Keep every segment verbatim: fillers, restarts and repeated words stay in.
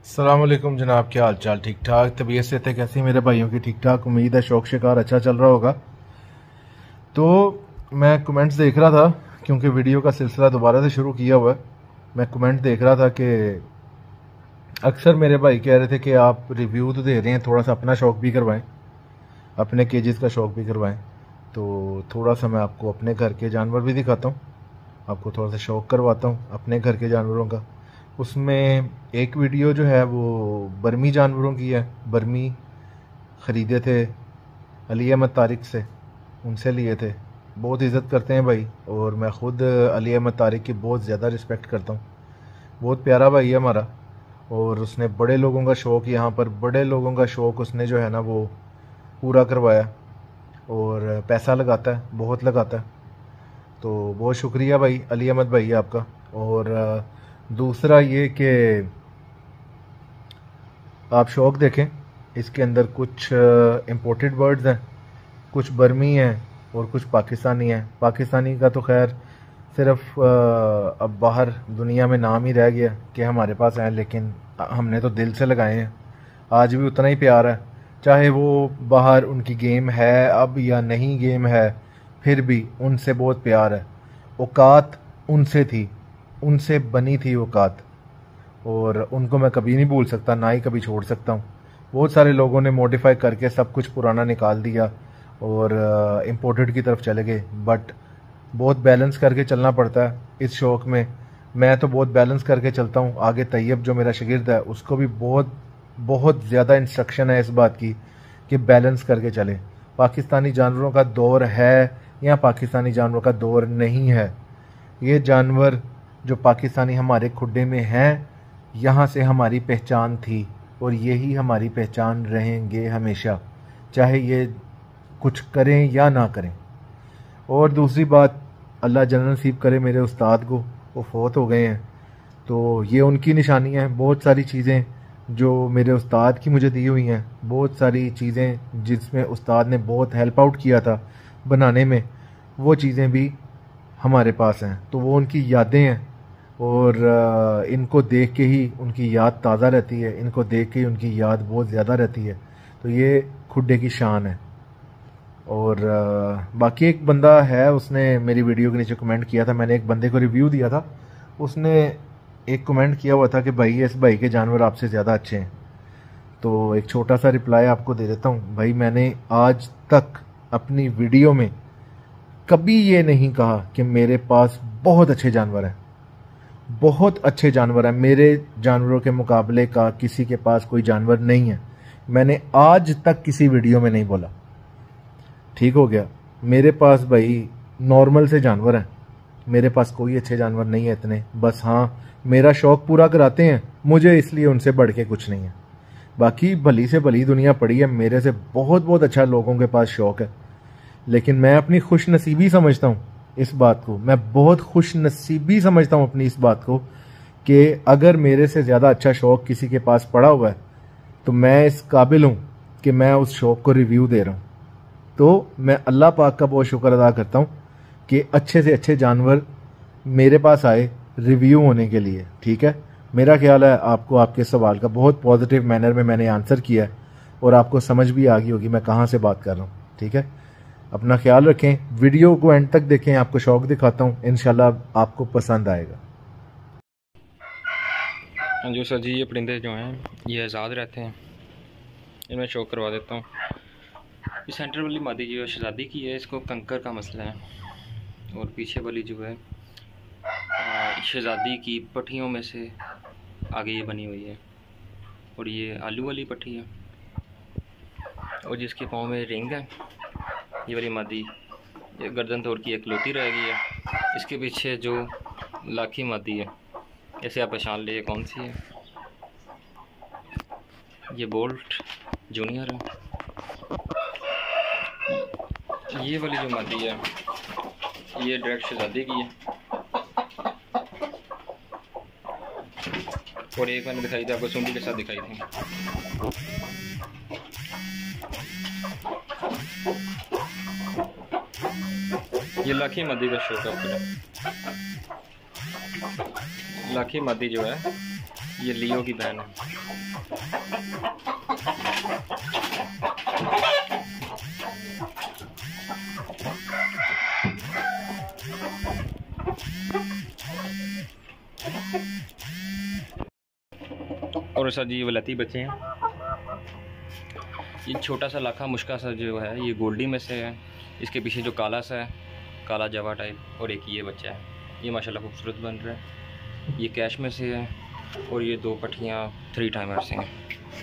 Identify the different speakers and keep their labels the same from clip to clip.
Speaker 1: अस्सलाम वालेकुम जनाब, क्या हाल चाल? ठीक ठाक? तबीयत से थे कैसी मेरे भाइयों की? ठीक ठाक, उम्मीद है शौक शिकार अच्छा चल रहा होगा। तो मैं कमेंट्स देख रहा था क्योंकि वीडियो का सिलसिला दोबारा से शुरू किया हुआ है। मैं कमेंट देख रहा था कि अक्सर मेरे भाई कह रहे थे कि आप रिव्यू तो दे रहे हैं, थोड़ा सा अपना शौक भी करवाएं, अपने केजेस का शौक भी करवाएं। तो थोड़ा सा मैं आपको अपने घर के जानवर भी दिखाता हूँ, आपको थोड़ा सा शौक करवाता हूँ अपने घर के जानवरों का। उसमें एक वीडियो जो है वो बर्मी जानवरों की है। बर्मी ख़रीदे थे अली अहमद तारिक से, उनसे लिए थे। बहुत इज़्ज़त करते हैं भाई, और मैं ख़ुद अली अहमद तारिक की बहुत ज़्यादा रिस्पेक्ट करता हूँ। बहुत प्यारा भाई है हमारा, और उसने बड़े लोगों का शौक़, यहाँ पर बड़े लोगों का शौक़ उसने जो है ना वो पूरा करवाया, और पैसा लगाता है, बहुत लगाता है। तो बहुत शुक्रिया भाई अली अहमद भाई आपका। और दूसरा ये कि आप शौक़ देखें, इसके अंदर कुछ इंपोर्टेड बर्ड्स हैं, कुछ बर्मी हैं और कुछ पाकिस्तानी हैं। पाकिस्तानी का तो खैर सिर्फ अब बाहर दुनिया में नाम ही रह गया कि हमारे पास हैं, लेकिन हमने तो दिल से लगाए हैं। आज भी उतना ही प्यार है, चाहे वो बाहर उनकी गेम है अब या नहीं गेम है, फिर भी उनसे बहुत प्यार है। औकात उनसे थी, उनसे बनी थी औकात, और उनको मैं कभी नहीं भूल सकता, ना ही कभी छोड़ सकता हूँ। बहुत सारे लोगों ने मॉडिफाई करके सब कुछ पुराना निकाल दिया और इम्पोर्टेड की तरफ चले गए, बट बहुत बैलेंस करके चलना पड़ता है इस शौक़ में। मैं तो बहुत बैलेंस करके चलता हूँ। आगे तैयब जो मेरा शागिर्द है उसको भी बहुत बहुत ज़्यादा इंस्ट्रक्शन है इस बात की कि बैलेंस करके चले। पाकिस्तानी जानवरों का दौर है या पाकिस्तानी जानवरों का दौर नहीं है, ये जानवर जो पाकिस्तानी हमारे खुड्डे में हैं, यहाँ से हमारी पहचान थी और यही हमारी पहचान रहेंगे हमेशा, चाहे ये कुछ करें या ना करें। और दूसरी बात, अल्लाह जन्नत नसीब करे मेरे उस्ताद को, वो फौत हो गए हैं, तो ये उनकी निशानियाँ हैं। बहुत सारी चीज़ें जो मेरे उस्ताद की मुझे दी हुई हैं, बहुत सारी चीज़ें जिसमें उस्ताद ने बहुत हेल्प आउट किया था बनाने में, वो चीज़ें भी हमारे पास हैं। तो वो उनकी यादें हैं, और इनको देख के ही उनकी याद ताज़ा रहती है, इनको देख के ही उनकी याद बहुत ज़्यादा रहती है। तो ये खुड्डे की शान है। और बाकी एक बंदा है, उसने मेरी वीडियो के नीचे कमेंट किया था, मैंने एक बंदे को रिव्यू दिया था, उसने एक कमेंट किया हुआ था कि भाई इस भाई के जानवर आपसे ज़्यादा अच्छे हैं। तो एक छोटा सा रिप्लाई आपको दे देता हूँ। भाई मैंने आज तक अपनी वीडियो में कभी ये नहीं कहा कि मेरे पास बहुत अच्छे जानवर हैं। बहुत अच्छे जानवर हैं, मेरे जानवरों के मुकाबले का किसी के पास कोई जानवर नहीं है, मैंने आज तक किसी वीडियो में नहीं बोला। ठीक हो गया, मेरे पास भाई नॉर्मल से जानवर हैं, मेरे पास कोई अच्छे जानवर नहीं है इतने। बस हाँ, मेरा शौक़ पूरा कराते हैं मुझे, इसलिए उनसे बढ़ के कुछ नहीं है। बाकी भली से भली दुनिया पड़ी है, मेरे से बहुत बहुत अच्छा लोगों के पास शौक़ है। लेकिन मैं अपनी खुश नसीबी समझता हूँ इस बात को, मैं बहुत खुश नसीबी समझता हूँ अपनी इस बात को कि अगर मेरे से ज़्यादा अच्छा शौक़ किसी के पास पड़ा हुआ है तो मैं इस काबिल हूँ कि मैं उस शौक़ को रिव्यू दे रहा हूँ। तो मैं अल्लाह पाक का बहुत शुक्र अदा करता हूँ कि अच्छे से अच्छे जानवर मेरे पास आए रिव्यू होने के लिए। ठीक है, मेरा ख्याल है आपको आपके सवाल का बहुत पॉजिटिव मैनर में मैंने आंसर किया है, और आपको समझ भी आ गई होगी मैं कहाँ से बात कर रहा हूँ। ठीक है, अपना ख्याल रखें, वीडियो को एंड तक देखें, आपको शौक़ दिखाता हूँ, इंशाल्लाह आपको पसंद आएगा।
Speaker 2: जो सर जी, ये परिंदे जो हैं ये आज़ाद रहते हैं, इनमें शौक करवा देता हूँ। ये सेंटर वाली मादी जो है शहजादी की है, इसको कंकर का मसला है, और पीछे वाली जो है शहजादी की पट्टियों में से आगे ये बनी हुई है, और ये आलू वाली पट्टी है, और जिसके पाँव में रिंग है ये वाली मादी, ये गर्दन तोड़ की इकलौती रह गई है। इसके पीछे जो लाखी मादी है, ऐसे आप पहचान लिए कौन सी है, ये बोल्ट जूनियर है। ये वाली जो मादी है ये डायरेक्ट शहजादी की है, और एक मैंने दिखाई थी आपको सुंडी के साथ दिखाई थी। ये लाखी मादी का शौक है। लाखी मादी जो है ये लियो की बहन है। और सर जी ये वलती बच्चे हैं। ये छोटा सा लाखा मुश्का सा जो है ये गोल्डी में से है। इसके पीछे जो काला सा है, काला जवा टाइप, और एक ये बच्चा है। ये माशाल्लाह खूबसूरत बन रहा है। ये कैश में से है और ये दो पट्टियाँ थ्री टाइमर से हैं।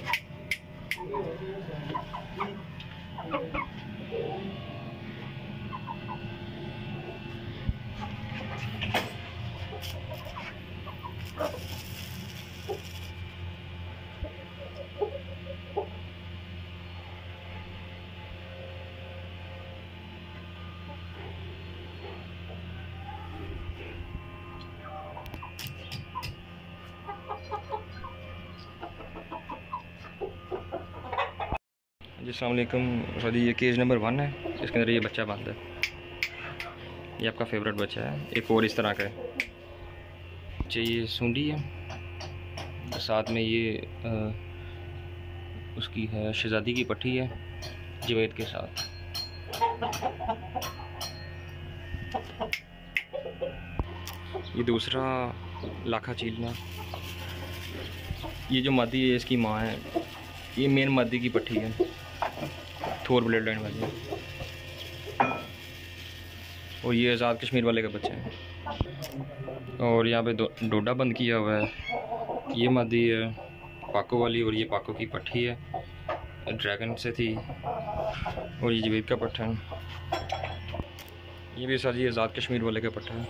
Speaker 2: जी अस्सलाम वालेकुम सर जी, ये केज नंबर वन है। इसके अंदर ये बच्चा बंद है। ये आपका फेवरेट बच्चा है। एक और इस तरह का है। अच्छा ये सूंडी है, साथ में ये आ, उसकी है शहजादी की पट्टी है जवेद के साथ। ये दूसरा लाखा चीलना। ये जो मादी है इसकी माँ है। ये मेन मादी की पट्टी है, थोर ब्लड लाइन वाली है। और ये आज़ाद कश्मीर वाले का बच्चा है। और यहाँ पे डोडा बंद किया हुआ है। ये मादी है पाको वाली, और ये पाको की पट्टी है, ड्रैगन से थी। और ये जवेद का पट्टा है। ये भी सर जी आज़ाद कश्मीर वाले का पट्टा है।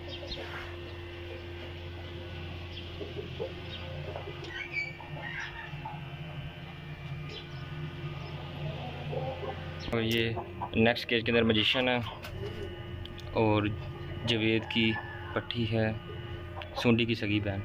Speaker 2: और ये नेक्स्ट केज के अंदर मजिशियन है, और जवेद की पट्टी है, सूंडी की सगी बहन।